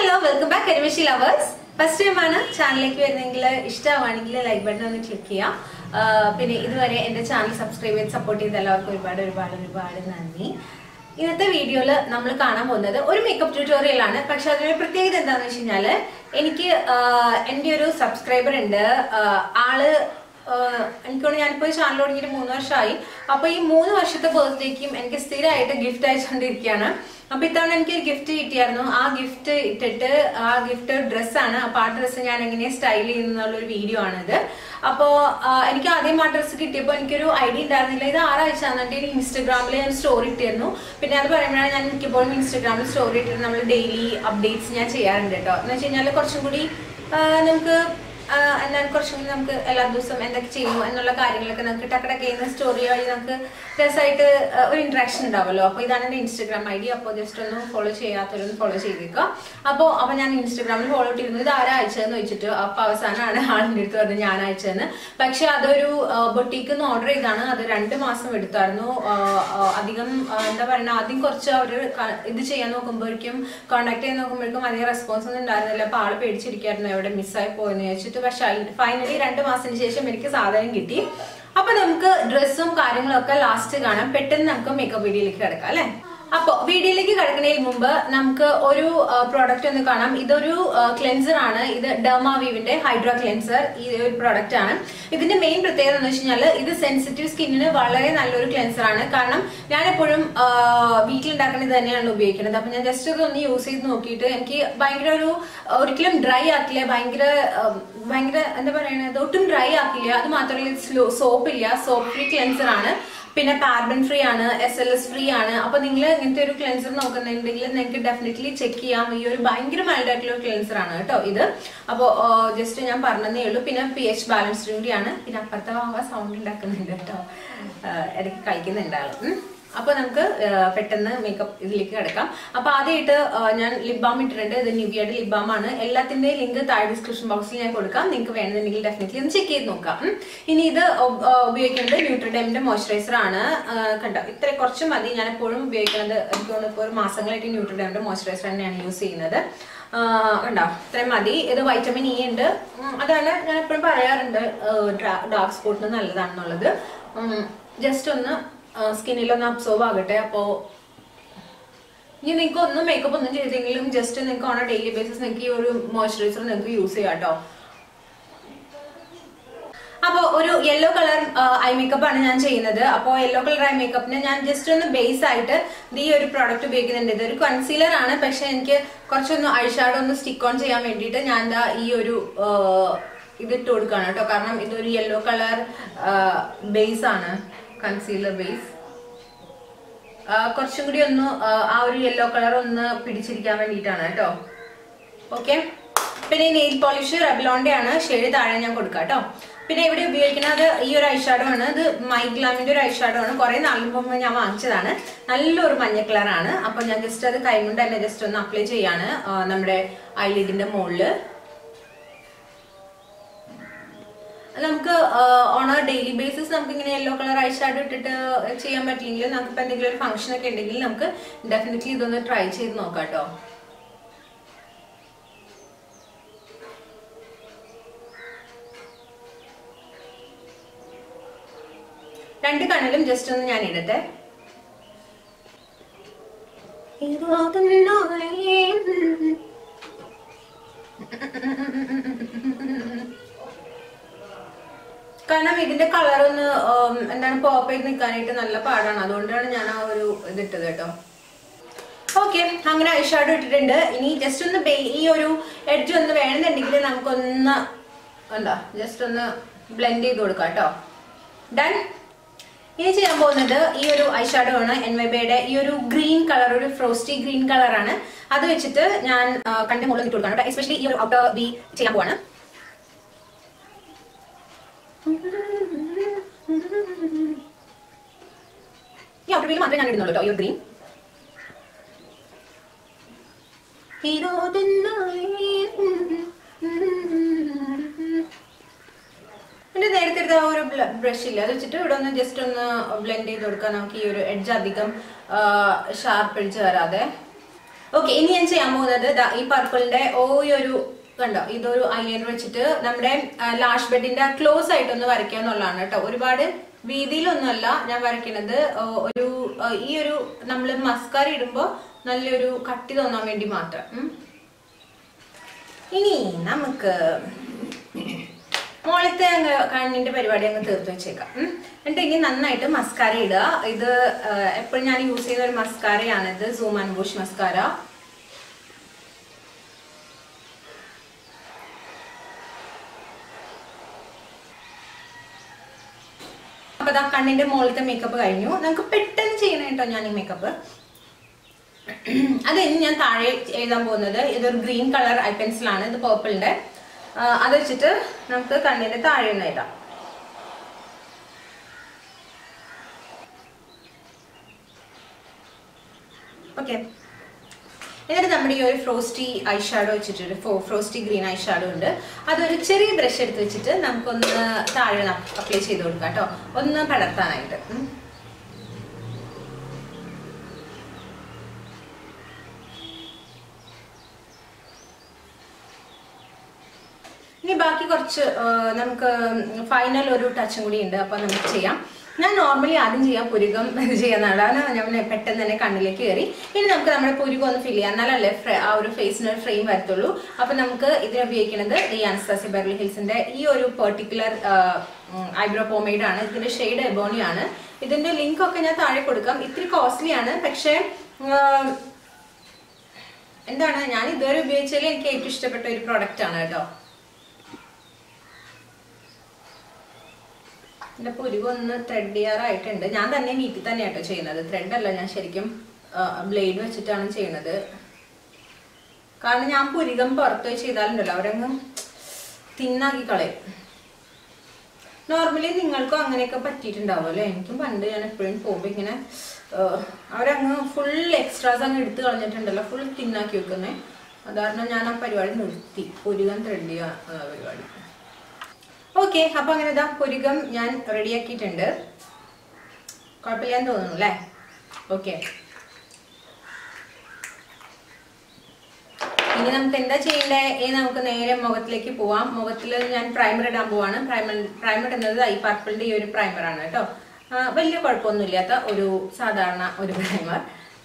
Hello, welcome back Animation Lovers. First time ആണ് ചാനലിലേക്ക് വരുന്നെങ്കിൽ ഇഷ്ടമാണെങ്കിൽ ലൈക്ക് ബട്ടൺ ഒന്ന് ക്ലിക്ക് ചെയ്യാം. പിന്നെ ഇതുവരെ എൻ്റെ ചാനൽ സബ്സ്ക്രൈബ് ചെയ്ത് സപ്പോർട്ട് ചെയ്ത എല്ലാവർക്കും ഒരുപാട് നന്ദി. ഇന്നത്തെ വീഡിയോയിൽ നമ്മൾ കാണാൻ പോകുന്നത് ഒരു മേക്കപ്പ് ട്യൂട്ടോറിയൽ ആണ്. പക്ഷെ അതിന്റെ പ്രത്യേകത എന്താണെന്ന് വെച്ച് കഴിഞ്ഞാൽ എനിക്ക് എൻ്റെ ഒരു സബ്സ്ക്രൈബർ ഉണ്ട്. ആള് എനിക്കൊന്ന് ഞാനിപ്പോൾ ചാനൽ തുടങ്ങിയിട്ട് 3 വർഷമായി. അപ്പോൾ ഈ 3 വർഷത്തെ ബർത്ത്ഡേക്കും എനിക്ക് സ്ഥിരമായിട്ട് ഗിഫ്റ്റ് അയച്ചുകൊണ്ടിരിക്കുകയാണ്. അപ്പൊ ഇത്തവണ എനിക്ക് ഒരു ഗിഫ്റ്റ് കിട്ടിയായിരുന്നു. ആ ഗിഫ്റ്റ് ഇട്ടിട്ട് ആ ഗിഫ്റ്റ് ഡ്രസ്സാണ്. അപ്പൊ ആ ഡ്രസ്സ് ഞാൻ എങ്ങനെ സ്റ്റൈൽ ചെയ്യുന്നുള്ളൊരു വീഡിയോ ആണിത്. അപ്പോ എനിക്ക് ആദ്യം ആ ഡ്രസ്സ് കിട്ടിയപ്പോൾ എനിക്കൊരു ഐഡിയ ഉണ്ടായിരുന്നില്ല. ഇത് ആറാഴ്ച എന്നിട്ട് എനിക്ക് ഇൻസ്റ്റഗ്രാമിൽ ഞാൻ സ്റ്റോറി ഇട്ടിരുന്നു. പിന്നെ അത് പറയുമ്പോഴാണ് ഞാൻ മിക്കപ്പോഴും ഇൻസ്റ്റഗ്രാമിൽ സ്റ്റോറി ഇട്ടിട്ട് നമ്മൾ ഡെയിലി അപ്ഡേറ്റ്സ് ഞാൻ ചെയ്യാറുണ്ട് കേട്ടോ. എന്ന് വെച്ച് കഴിഞ്ഞാൽ കുറച്ചും കൂടി നമുക്ക് എന്നാൽ കുറച്ചും കൂടി നമുക്ക് എല്ലാ ദിവസവും എന്തൊക്കെ ചെയ്യുന്നു എന്നുള്ള കാര്യങ്ങളൊക്കെ നമുക്ക് ടക്കടക്ക് ചെയ്യുന്ന സ്റ്റോറി വഴി നമുക്ക് രസമായിട്ട് ഒരു ഇന്ററാക്ഷൻ ഉണ്ടാവുമല്ലോ. അപ്പോൾ ഇതാണ് എൻ്റെ ഇൻസ്റ്റഗ്രാം ഐ ഡി. അപ്പോൾ ജസ്റ്റ് ഒന്ന് ഫോളോ ചെയ്യാത്തവരൊന്ന് ഫോളോ ചെയ്തേക്കുക. അപ്പോൾ ഞാൻ ഇൻസ്റ്റഗ്രാമിൽ ഫോളോ ഇട്ടിരുന്നു. ഇത് ആരാ അയച്ചതെന്ന് വെച്ചിട്ട് അപ്പോൾ അവസാനമാണ് ആളിൻ്റെ അടുത്ത് പറഞ്ഞത് ഞാൻ അയച്ചതെന്ന്. പക്ഷെ അതൊരു ബൊട്ടീക്ക് നിന്ന് ഓർഡർ ചെയ്താണ്. അത് 2 മാസം എടുത്തായിരുന്നു. അധികം എന്താ പറയുക, ആദ്യം കുറച്ച് അവർ ഇത് ചെയ്യാൻ നോക്കുമ്പോഴേക്കും കോൺടാക്ട് ചെയ്യാൻ നോക്കുമ്പോഴേക്കും അധികം റെസ്പോൺസ് ഒന്നും ഉണ്ടായിരുന്നില്ല. അപ്പോൾ ആൾ പേടിച്ചിരിക്കായിരുന്നു എവിടെ മിസ്സായി പോയെന്ന് വെച്ചിട്ട്. പക്ഷെ ഫൈനലി 2 മാസത്തിന് ശേഷം എനിക്ക് സാധനം കിട്ടി. അപ്പൊ നമുക്ക് ഡ്രസ്സും കാര്യങ്ങളൊക്കെ ലാസ്റ്റ് കാണാം. പെട്ടെന്ന് നമുക്ക് മേക്കപ്പ് വീഡിയോയിലേക്ക് കിടക്കാം അല്ലെ. അപ്പോൾ വീഡിയോയിലേക്ക് കിടക്കുന്നതിന് മുമ്പ് നമുക്ക് ഒരു പ്രോഡക്റ്റ് ഒന്ന് കാണാം. ഇതൊരു ക്ലെൻസർ ആണ്. ഇത് ഡെർമാവീവിന്റെ ഹൈഡ്രാ ക്ലെൻസർ. ഈ ഒരു പ്രോഡക്റ്റ് ആണ്. ഇതിന്റെ മെയിൻ പ്രത്യേകത എന്ന് വെച്ച് കഴിഞ്ഞാൽ ഇത് സെൻസിറ്റീവ് സ്കിന്നിന് വളരെ നല്ലൊരു ക്ലെൻസർ ആണ്. കാരണം ഞാൻ എപ്പോഴും വീട്ടിലുണ്ടാക്കുന്നത് തന്നെയാണ് ഉപയോഗിക്കുന്നത്. അപ്പൊ ഞാൻ ജസ്റ്റ് ഇതൊന്ന് യൂസ് ചെയ്ത് നോക്കിയിട്ട് എനിക്ക് ഭയങ്കര ഒരിക്കലും ഡ്രൈ ആക്കില്ല. ഭയങ്കര എന്താ പറയുന്നത്, ഒട്ടും ഡ്രൈ ആക്കില്ല. അത് മാത്രമല്ല സോപ്പില്ല, സോപ്പ് ഫ്രീ ക്ലെൻസർ ആണ്. പിന്നെ പാർബൻ ഫ്രീ ആണ്, SLS ഫ്രീ ആണ്. അപ്പൊ നിങ്ങൾ ഇങ്ങനത്തെ ഒരു ക്ലെൻസർ നോക്കുന്നുണ്ടെങ്കിൽ നിങ്ങൾക്ക് ഡെഫിനറ്റ്ലി ചെക്ക് ചെയ്യാം. ഈ ഒരു ഭയങ്കര മൈൽഡ് ആയിട്ടുള്ള ഒരു ക്ലെൻസർ ആണ് കേട്ടോ ഇത്. അപ്പോൾ ജസ്റ്റ് ഞാൻ പറഞ്ഞതേ ഉള്ളൂ. പിന്നെ pH ബാലൻസ്ഡ് കൂടിയാണ്. പിന്നെ അപ്പുറത്തെ സൗണ്ട് ഉണ്ടാക്കുന്നുണ്ട് കേട്ടോ, ഇടയ്ക്ക് കളിക്കുന്നുണ്ട് ആള്. അപ്പൊ നമുക്ക് പെട്ടെന്ന് മേക്കപ്പ് ഇതിലേക്ക് കിടക്കാം. അപ്പൊ ആദ്യമായിട്ട് ഞാൻ ലിപ് ബാം ഇട്ടിട്ടുണ്ട്. ഇത് നിവിയയുടെ ലിപ് ബാം ആണ്. എല്ലാത്തിന്റെയും ലിങ്ക് താഴെ ഡിസ്ക്രിപ്ഷൻ ബോക്സിൽ ഞാൻ കൊടുക്കാം. നിങ്ങൾക്ക് വേണമെന്നുണ്ടെങ്കിൽ ഡെഫിനറ്റ്ലി ഒന്ന് ചെക്ക് ചെയ്ത് നോക്കാം. ഇനി ഇത് ഉപയോഗിക്കുന്നത് ന്യൂട്രിഡെമിന്റെ മോയ്സ്ചറൈസർ ആണ്. കണ്ടോ, ഇത്ര കുറച്ച് മതി. ഞാൻ എപ്പോഴും ഉപയോഗിക്കുന്നത് എനിക്ക് തോന്നുന്നു ഇപ്പോൾ ഒരു മാസങ്ങളായിട്ട് ന്യൂട്രിഡെമിന്റെ മോയ്സ്ചറൈസർ തന്നെയാണ് യൂസ് ചെയ്യുന്നത്. കണ്ടോ, ഇത്രയും മതി. ഇത് വൈറ്റമിൻ ഇ ഉണ്ട്. അതാണ് ഞാൻ എപ്പോഴും പറയാറുണ്ട് ഡാർക്ക് സ്പോട്ടിന് നല്ലതാണെന്നുള്ളത്. ജസ്റ്റ് ഒന്ന് സ്കിന്നിലൊന്ന് അബ്സോർവ് ആകട്ടെ. അപ്പോൾ ഇനി നിങ്ങൾക്ക് ഒന്നും മേക്കപ്പ് ഒന്നും ചെയ്തെങ്കിലും ജസ്റ്റ് നിങ്ങൾക്ക് ഓൺ ഡെയിലി ബേസിസ് നിങ്ങൾക്ക് ഈ ഒരു മോയ്സ്ചറൈസർ നിങ്ങൾക്ക് യൂസ് ചെയ്യാം കേട്ടോ. അപ്പോൾ ഒരു യെല്ലോ കളർ ഐ മേക്കപ്പ് ആണ് ഞാൻ ചെയ്യുന്നത്. അപ്പോൾ യെല്ലോ കളർ ഐ മേക്കപ്പിന് ഞാൻ ജസ്റ്റ് ഒന്ന് ബേസ് ആയിട്ട് ഈ ഒരു പ്രോഡക്റ്റ് ഉപയോഗിക്കുന്നുണ്ട്. ഇതൊരു കൺസീലർ ആണ്. പക്ഷെ എനിക്ക് കുറച്ചൊന്ന് ഐഷാഡോ ഒന്ന് സ്റ്റിക്ക് ഓൺ ചെയ്യാൻ വേണ്ടിയിട്ട് ഞാൻ ഈ ഒരു ഇതിട്ട് കൊടുക്കുകയാണ് കേട്ടോ. കാരണം ഇതൊരു യെല്ലോ കളർ ബേസ് ആണ്, കൺസീലർ ബേസ്. കുറച്ചും കൂടി ഒന്ന് ആ ഒരു യെല്ലോ കളർ ഒന്ന് പിടിച്ചിരിക്കാൻ വേണ്ടിയിട്ടാണ് കേട്ടോ. ഓക്കെ. പിന്നെ നെയിൽ പോളിഷ് റെവ്ലോണിന്റെ ആണ്. ഷെയ്ഡ് താഴെ ഞാൻ കൊടുക്കാം കേട്ടോ. പിന്നെ ഇവിടെ ഉപയോഗിക്കുന്നത് ഈ ഒരു ഐഷാഡോ ആണ്. ഇത് മൈഗ്ലാമിന്റെ ഒരു ഐഷാഡോ ആണ്. കുറെ നാളിന് മുമ്പ് ഞാൻ വാങ്ങിച്ചതാണ്. നല്ലൊരു മഞ്ഞ കളറാണ്. അപ്പൊ ഞാൻ ജസ്റ്റ് അത് കൈ കൊണ്ട് തന്നെ ജസ്റ്റ് ഒന്ന് അപ്ലൈ ചെയ്യാണ് നമ്മുടെ ഐലിഡിന്റെ മുകളില്. നമുക്ക് ഓൺ എ ഡെയിലി ബേസിസ് നമുക്ക് ഇങ്ങനെ യെല്ലോ കളർ ഐഷാഡോ ഇട്ടിട്ട് ചെയ്യാൻ പറ്റില്ലെങ്കിൽ നമുക്ക് എന്തെങ്കിലും ഒരു ഫംഗ്ഷൻ ഒക്കെ ഉണ്ടെങ്കിൽ നമുക്ക് ഡെഫിനറ്റ്ലി ഇതൊന്ന് ട്രൈ ചെയ്ത് നോക്കാം കേട്ടോ. രണ്ട് കണ്ണിലും ജസ്റ്റ് ഒന്ന് ഞാൻ ഇടട്ടെ. കാരണം ഇതിന്റെ കളർ ഒന്ന് എന്താണ് പോപ്പ് ചെയ്ത് നിൽക്കാനായിട്ട് നല്ല പാടാണ്. അതുകൊണ്ടാണ് ഞാൻ ആ ഒരു ഇതിട്ടത് കേട്ടോ. ഓക്കെ, അങ്ങനെ ഐഷാഡോ ഇട്ടിട്ടുണ്ട്. ഇനി ജസ്റ്റ് ഒന്ന് ഈ ഒരു എഡ്ജ് ഒന്ന് വേണമെന്നുണ്ടെങ്കിൽ നമുക്കൊന്ന് എന്താ ജസ്റ്റ് ഒന്ന് ബ്ലെൻഡ് ചെയ്ത് കൊടുക്കാം കേട്ടോ. ഡൺ. ഇനി ചെയ്യാൻ പോകുന്നത് ഈ ഒരു ഐഷാഡോ ആണ്. NYBയുടെ ഈ ഒരു ഗ്രീൻ കളർ, ഒരു ഫ്രോസ്റ്റി ഗ്രീൻ കളറാണ്. അത് വെച്ചിട്ട് ഞാൻ കണ്ണിന്റെ മുകളിൽ ഇട്ട് കൊടുക്കണം കേട്ടോ. എസ്പെഷ്യലി ഈ ഒരു ഔട്ടർ ബി ചെയ്യാൻ പോവാണ്. ഈ ഔട്ടർ ബിയിൽ മാത്രമേ ഞാൻ ഇടുന്നുള്ളൂ കേട്ടോ, ഈ ഒരു ഗ്രീൻ. പിന്നെ നേരത്തെ എടുത്ത ഒരു ബ്രഷ് ഇല്ല, അത് വെച്ചിട്ട് ഇവിടെ ഒന്ന് ജസ്റ്റ് ഒന്ന് ബ്ലെൻഡ് ചെയ്ത് കൊടുക്കാം. നമുക്ക് ഈ ഒരു എഡ്ജ് അധികം ഷാർപ്പ് എഡ്ജ് വരാതെ ഓക്കെ, ഇനി ഞാൻ ചെയ്യാൻ പോകുന്നത് ഈ പർപ്പിളിന്റെ ഒരു കണ്ടോ, ഇതൊരു ഐലൈനർ വെച്ചിട്ട് നമ്മുടെ ലാഷ് ബെഡിന്റെ ക്ലോസ് ആയിട്ടൊന്ന് വരയ്ക്കുക എന്നുള്ളതാണ് കേട്ടോ. ഒരുപാട് വീതിയിലൊന്നുമല്ല ഞാൻ വരയ്ക്കുന്നത്, ഈ ഒരു നമ്മള് മസ്കാര ഇടുമ്പോ നല്ലൊരു കട്ടി തോന്നാൻ വേണ്ടി മാത്രം. ഇനി നമുക്ക് മോളത്തെ കണ്ണിന്റെ പരിപാടി അങ്ങ് തീർത്ത് വെച്ചേക്കാം. എന്നിട്ട് ഇനി നന്നായിട്ട് മസ്കാര ഇടുക. ഇത് എപ്പോഴും ഞാൻ യൂസ് ചെയ്യുന്ന ഒരു മസ്കാരയാണിത്, സൂം ആൻഡ് ബുഷ് മസ്കാര. അപ്പൊ അതാ കണ്ണിന്റെ മുകളിലത്തെ മേക്കപ്പ് കഴിഞ്ഞു. നമുക്ക് പെട്ടെന്ന് ചെയ്യണം കേട്ടോ ഞാൻ ഈ മേക്കപ്പ്. അത് ഇനി ഞാൻ താഴെ എഴുതാൻ പോകുന്നത് ഇതൊരു ഗ്രീൻ കളർ ഐ പെൻസിലാണ്, ഇത് പേർപ്പിളിന്റെ. അത് വെച്ചിട്ട് നമുക്ക് കണ്ണിന്റെ താഴെ ഒന്ന് എഴുതാം. ഓക്കെ, എന്നിട്ട് നമ്മുടെ ഈ ഒരു ഫ്രോസ്റ്റി ഐ ഷാഡോ വെച്ചിട്ട് ഫ്രോസ്റ്റി ഗ്രീൻ ഐ ഷാഡോ ഉണ്ട്. അതൊരു ചെറിയ ബ്രഷ് എടുത്ത് വെച്ചിട്ട് നമുക്കൊന്ന് താഴെ അപ്ലൈ ചെയ്ത് കൊടുക്കാം കേട്ടോ, ഒന്ന് പടർത്താനായിട്ട്. ഇനി ബാക്കി കുറച്ച് നമുക്ക് ഫൈനൽ ഒരു ടച്ചും കൂടി ഉണ്ട്, അപ്പൊ നമുക്ക് ചെയ്യാം. ഞാൻ നോർമലി ആദ്യം ചെയ്യാം പുരുകം ചെയ്യാന്നാണ്, ഞാൻ പെട്ടെന്ന് തന്നെ കണ്ണിലേക്ക് കയറി. ഇനി നമുക്ക് നമ്മുടെ പുരുകം ഒന്ന് ഫിൽ ചെയ്യാം, എന്നാലല്ലേ ആ ഒരു ഫേസിന് ഒരു ഫ്രെയിം വരത്തുള്ളൂ. അപ്പൊ നമുക്ക് ഇതിന് ഉപയോഗിക്കുന്നത് ഈ അനസ്താസിയ ബെവർലി ഹിൽസിന്റെ ഈ ഒരു പെർട്ടിക്കുലർ ഐബ്രോ പോമേഡ് ആണ്. ഇതിന്റെ ഷെയ്ഡ് എബോണി ആണ്. ഇതിന്റെ ലിങ്ക് ഒക്കെ ഞാൻ താഴെ കൊടുക്കാം. ഇത്തിരി കോസ്റ്റ്ലി ആണ്, പക്ഷെ എന്താണ്, ഞാൻ ഇതുവരെ ഉപയോഗിച്ചതിൽ എനിക്ക് ഏറ്റവും ഇഷ്ടപ്പെട്ട ഒരു പ്രോഡക്റ്റ് ആണ് കേട്ടോ. എന്റെ പുരുകം ഒന്ന് ത്രെഡ് ചെയ്യാറായിട്ടുണ്ട്. ഞാൻ തന്നെ വീട്ടിൽ തന്നെ ആട്ടോ ചെയ്യുന്നത്, ത്രെഡ് അല്ല, ഞാൻ ശരിക്കും ബ്ലേഡ് വെച്ചിട്ടാണ് ചെയ്യുന്നത്. കാരണം ഞാൻ പുരുകം പുറത്ത് പോയി ചെയ്താലുണ്ടല്ലോ അവരങ്ങ് തിന്നാക്കി കളയും. നോർമലി നിങ്ങൾക്കും അങ്ങനെയൊക്കെ പറ്റിയിട്ടുണ്ടാവും അല്ലേ? എനിക്കും പണ്ട് ഞാൻ എപ്പോഴും പോകുമ്പോ ഇങ്ങനെ അവരങ്ങ് ഫുൾ എക്സ്ട്രാസ് അങ്ങ് എടുത്ത് കളഞ്ഞിട്ടുണ്ടല്ലോ, ഫുൾ തിന്നാക്കി വെക്കുന്നേ. അതാരണം ഞാൻ ആ പരിപാടി നിർത്തി, പുരുകം ത്രെഡ് ചെയ്യുക പരിപാടി. ഓക്കെ, അപ്പൊ അങ്ങനെ ഇതാ പുരുകം ഞാൻ റെഡിയാക്കിയിട്ടുണ്ട്. കുഴപ്പമില്ലാന്ന് തോന്നുന്നു അല്ലേ? ഓക്കെ, ഇനി നമുക്ക് എന്താ ചെയ്യണ്ടേ? ഇനി നമുക്ക് നേരെ മുഖത്തിലേക്ക് പോവാം. മുഖത്തിൽ ഞാൻ പ്രൈമർ ഇടാൻ പോവാണ്. പ്രൈമർ ഇടുന്നത് ഈ പർപ്പിളിന്റെ ഈ ഒരു പ്രൈമറാണ് കേട്ടോ. വലിയ കുഴപ്പമൊന്നുമില്ലാത്ത ഒരു സാധാരണ ഒരു പ്രൈമർ.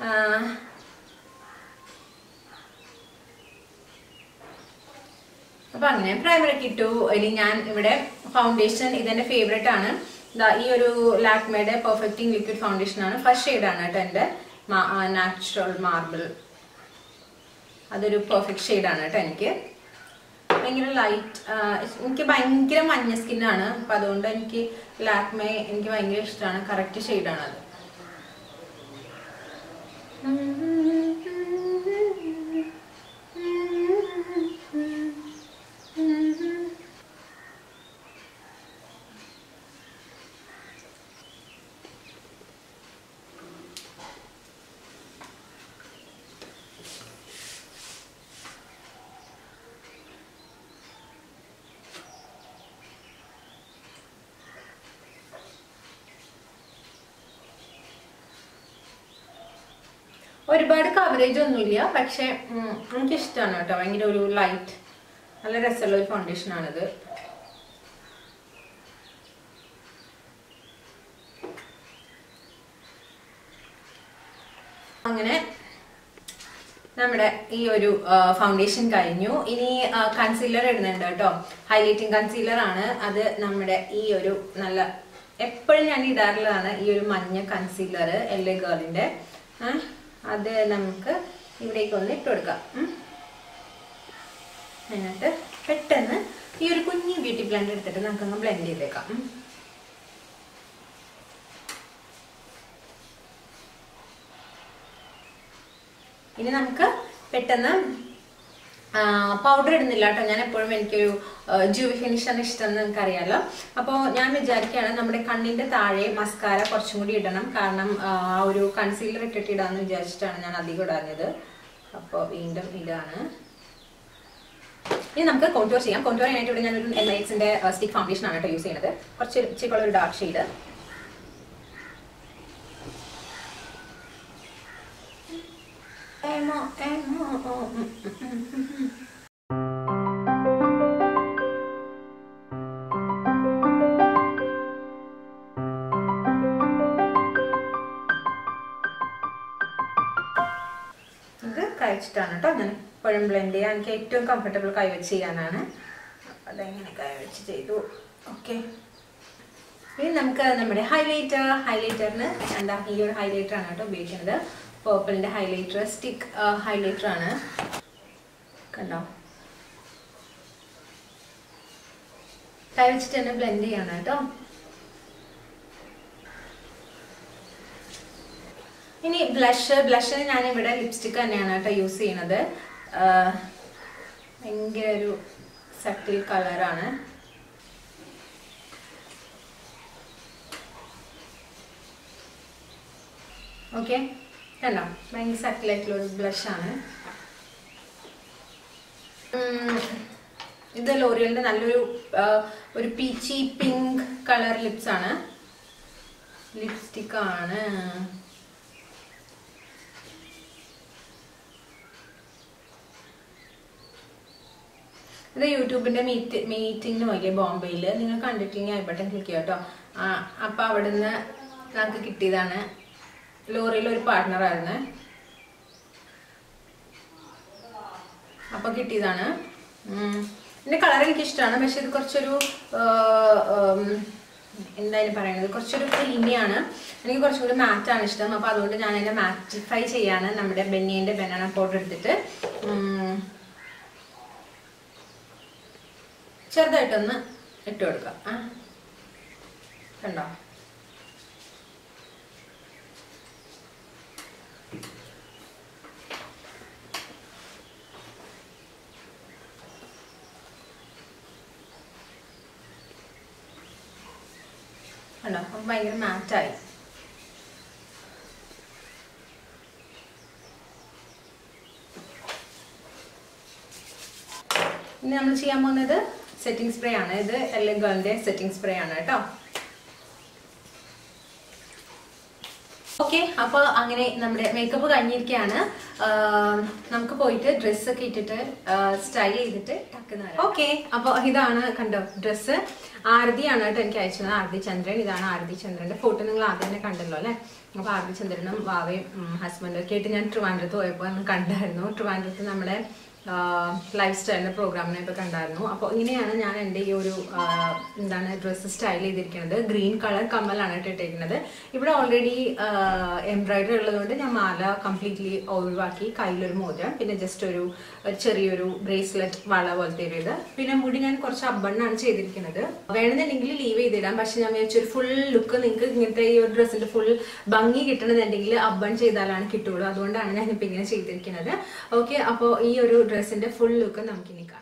അപ്പൊ അങ്ങനെ പ്രൈമർ ഒക്കെ ഇട്ടു. ഇനി ഞാൻ ഇവിടെ ഫൗണ്ടേഷൻ, ഇതെന്റെ ഫേവറേറ്റ് ആണ്. ഈ ഒരു ലാക്മേയുടെ പെർഫെക്റ്റിംഗ് ലിക്വിഡ് ഫൗണ്ടേഷൻ ആണ്. ഫസ്റ്റ് ഷെയ്ഡാണ് കേട്ടോ എന്റെ നാച്ചുറൽ മാർബിൾ. അതൊരു പെർഫെക്റ്റ് ഷെയ്ഡാണ് കേട്ടോ. എനിക്ക് ഭയങ്കര ലൈറ്റ്, എനിക്ക് ഭയങ്കര മഞ്ഞ സ്കിന്നാണ്. അപ്പൊ അതുകൊണ്ട് എനിക്ക് ലാക്മേ എനിക്ക് ഭയങ്കര ഇഷ്ടമാണ്. കറക്റ്റ് ഷെയ്ഡാണ് അത്. ഒരുപാട് കവറേജ് ഒന്നുമില്ല, പക്ഷെ എനിക്ക് ഇഷ്ടമാണ് കേട്ടോ. ഭയങ്കര ഒരു ലൈറ്റ്, നല്ല രസമുള്ള ഒരു ഫൗണ്ടേഷൻ ആണിത്. അങ്ങനെ നമ്മുടെ ഈ ഒരു ഫൗണ്ടേഷൻ കഴിഞ്ഞു. ഇനി കൺസീലർ ഇടുന്നുണ്ട് കേട്ടോ. ഹൈലൈറ്റിംഗ് കൺസീലർ ആണ് അത്. നമ്മുടെ ഈ ഒരു നല്ല എപ്പോഴും ഞാൻ ഇടാറുള്ളതാണ് ഈ ഒരു മഞ്ഞ കൺസീലർ, LA ഗേളിന്റെ. അത് നമുക്ക് ഇവിടേക്ക് ഒന്ന് ഇട്ട് കൊടുക്കാം. എന്നിട്ട് പെട്ടെന്ന് ഈ ഒരു കുഞ്ഞി ബ്യൂട്ടി ബ്ലെൻഡ് എടുത്തിട്ട് നമുക്കങ്ങ് ബ്ലെൻഡ് ചെയ്തേക്കാം. ഇനി നമുക്ക് പെട്ടെന്ന് പൗഡർ ഇടുന്നില്ല കേട്ടോ. ഞാൻ എപ്പോഴും എനിക്കൊരു ജൂവി ഫിനിഷാണ് ഇഷ്ടം എന്ന് നിങ്ങൾക്കറിയാലോ. അപ്പോൾ ഞാൻ വിചാരിക്കുകയാണ് നമ്മുടെ കണ്ണിന്റെ താഴെ മസ്കാര കുറച്ചും കൂടി ഇടണം. കാരണം ആ ഒരു കൺസീലർ ഇട്ടിട്ട് ഇടാന്ന് വിചാരിച്ചിട്ടാണ് ഞാൻ അധികം ഇടാഞ്ഞത്. അപ്പോൾ വീണ്ടും ഇതാണ്. ഇനി നമുക്ക് കോൺടൂർ ചെയ്യാം. കോൺടൂർ ചെയ്യാനായിട്ട് ഇവിടെ ഞാനൊരു NYXന്റെ സ്റ്റിക്ക് ഫൗണ്ടേഷൻ ആണ് കേട്ടോ യൂസ് ചെയ്യുന്നത്. കുറച്ച് ഇച്ചിരി ഒരു ഡാർക്ക് ഷെയ്ഡ്. Emo, emo, ഇത് കഴിച്ചിട്ടാണ് കേട്ടോ ഞാൻ എപ്പോഴും ബ്ലെൻഡ് ചെയ്യാൻ എനിക്ക് ഏറ്റവും കംഫർട്ടബിൾ കൈവച്ച് ചെയ്യാനാണ്. അതെങ്ങനെ കൈവച്ച് ചെയ്തു. ഓക്കെ, ഇനി നമുക്ക് നമ്മുടെ ഹൈലൈറ്ററിന് എന്താ ഈ ഒരു ഹൈലൈറ്റർ ആണ് കേട്ടോ ഉപയോഗിക്കുന്നത്. പേർപ്പിളിൻ്റെ ഹൈലൈറ്റർ, സ്റ്റിക്ക് ഹൈലൈറ്റർ ആണ്. കണ്ടോ, കൈ വെച്ചിട്ട് തന്നെ ബ്ലെൻഡ് ചെയ്യണം കേട്ടോ. ഇനി ബ്ലഷിന് ഞാനിവിടെ ലിപ്സ്റ്റിക്ക് തന്നെയാണ് കേട്ടോ യൂസ് ചെയ്യണത്. ഭയങ്കര ഒരു സട്ടിൽ കളറാണ്. ഓക്കെ, കണ്ടോ, ഭയങ്കര സട്ടിലായിട്ടുള്ള ഒരു ബ്ലഷാണ്. ഇത് ലോറിയലിൻ്റെ നല്ലൊരു ഒരു പീച്ചി പിങ്ക് കളർ ലിപ്സാണ്, ലിപ്സ്റ്റിക്കാണ്. ഇത് യൂട്യൂബിൻ്റെ മീറ്റിങ്ങിന് പോയില്ലേ ബോംബെയിൽ, നിങ്ങൾ കണ്ടിട്ടില്ലെങ്കിൽ ഐ ബട്ടൺ ക്ലിക്ക് ചെയ്യാം കേട്ടോ. അപ്പം അവിടെ നിന്ന് നമുക്ക് കിട്ടിയതാണ്. ലോറിയിൽ ഒരു പാർട്ട്ണറായിരുന്നു, അപ്പോൾ കിട്ടിയതാണ്. ഇതിൻ്റെ കളർ എനിക്കിഷ്ടമാണ്, പക്ഷെ ഇത് കുറച്ചൊരു എന്തായാലും പറയുന്നത് കുറച്ചൊരു ക്രീമിയാണ്. എനിക്ക് കുറച്ചുകൂടി മാറ്റാണ് ഇഷ്ടം. അപ്പോൾ അതുകൊണ്ട് ഞാൻ അതിനെ മാറ്റിഫൈ ചെയ്യാണ് നമ്മുടെ ബെന്നിയുടെ ബനാന പൗഡർ എടുത്തിട്ട് ചെറുതായിട്ടൊന്ന് ഇട്ട് കൊടുക്കാം. കണ്ടോ, കണ്ടോ, അപ്പം ഭയങ്കര മാറ്റായി. ഇനി നമ്മൾ ചെയ്യാൻ പോകുന്നത് സെറ്റിംഗ് സ്പ്രേ ആണ്. ഇത് LA Girlന്റെ സെറ്റിംഗ് സ്പ്രേ ആണ് കേട്ടോ. ഓക്കെ, അപ്പോൾ അങ്ങനെ നമ്മുടെ മേക്കപ്പ് കഴിഞ്ഞിരിക്കുകയാണ്. നമുക്ക് പോയിട്ട് ഡ്രസ്സൊക്കെ ഇട്ടിട്ട് സ്റ്റൈൽ ചെയ്തിട്ട് ടക്കുന്നതാണ്. ഓക്കെ, അപ്പോൾ ഇതാണ് കണ്ടോ ഡ്രസ്സ്. ആരതിയാണ് കേട്ടോ എനിക്ക് അയച്ചത്, ആരതി ചന്ദ്രൻ. ഇതാണ് ആരതി ചന്ദ്രൻ്റെ ഫോട്ടോ, നിങ്ങൾ ആദ്യം തന്നെ കണ്ടല്ലോ അല്ലേ. അപ്പോൾ ആരതി ചന്ദ്രനും വാവയും ഹസ്ബൻഡൊക്കെ ആയിട്ട് ഞാൻ ട്രിവാൻഡ്രത്ത് പോയപ്പോൾ കണ്ടായിരുന്നു. ട്രിവാൻഡ്രത്ത് നമ്മുടെ ലൈഫ് സ്റ്റൈലിൻ്റെ പ്രോഗ്രാമിനൊക്കെ കണ്ടായിരുന്നു. അപ്പോൾ ഇങ്ങനെയാണ് ഞാൻ എൻ്റെ ഈ ഒരു എന്താണ് ഡ്രസ്സ് സ്റ്റൈൽ ചെയ്തിരിക്കുന്നത്. ഗ്രീൻ കളർ കമ്മലാണ് ഇട്ടിരിക്കുന്നത്. ഇവിടെ ഓൾറെഡി എംബ്രോയിഡറി ഉള്ളതുകൊണ്ട് ഞാൻ മാല കംപ്ലീറ്റ്ലി ഒഴിവാക്കി. കയ്യിലൊരു മോതിരം, പിന്നെ ജസ്റ്റ് ഒരു ചെറിയൊരു ബ്രേസ്ലെറ്റ് വള പോലത്തെ ഒരു ഇത്. പിന്നെ മുടി ഞാൻ കുറച്ച് അബ്ബണ്ണാണ് ചെയ്തിരിക്കുന്നത്. വേണമെന്നുണ്ടെങ്കിൽ ലീവ് ചെയ്തിടാം, പക്ഷെ ഞാൻ വിചാരിച്ചൊരു ഫുൾ ലുക്ക് നിങ്ങൾക്ക് ഇങ്ങനത്തെ ഈ ഒരു ഡ്രസ്സിൻ്റെ ഫുൾ ഭംഗി കിട്ടണമെന്നുണ്ടെങ്കിൽ അബ്ബൺ ചെയ്താലാണ് കിട്ടുള്ളൂ. അതുകൊണ്ടാണ് ഞാനിപ്പോൾ ഇങ്ങനെ ചെയ്തിരിക്കുന്നത്. ഓക്കെ, അപ്പോൾ ഈ ഒരു ഡ്രസ്സിന്റെ ഫുൾ ലുക്ക് നമുക്കിനി കാണാം.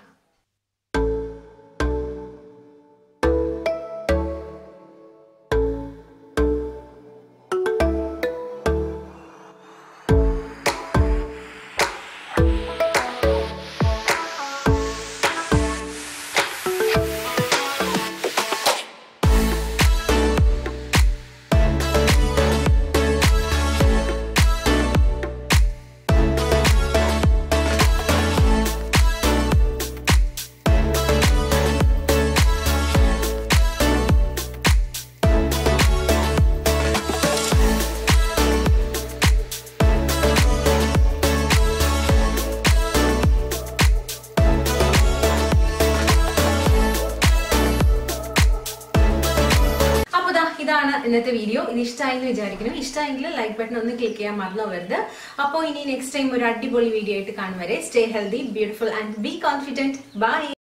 ഇതാണ് ഇന്നത്തെ വീഡിയോ. ഇത് ഇഷ്ടമായെന്ന് വിചാരിക്കുന്നു. ഇഷ്ടമായെങ്കിൽ ലൈക്ക് ബട്ടൺ ഒന്ന് ക്ലിക്ക് ചെയ്യാൻ മറന്നു പോകരുത്. അപ്പോൾ ഇനി നെക്സ്റ്റ് ടൈം ഒരു അടിപൊളി വീഡിയോ ആയിട്ട് കാണും വരെ stay healthy, beautiful and be confident. By.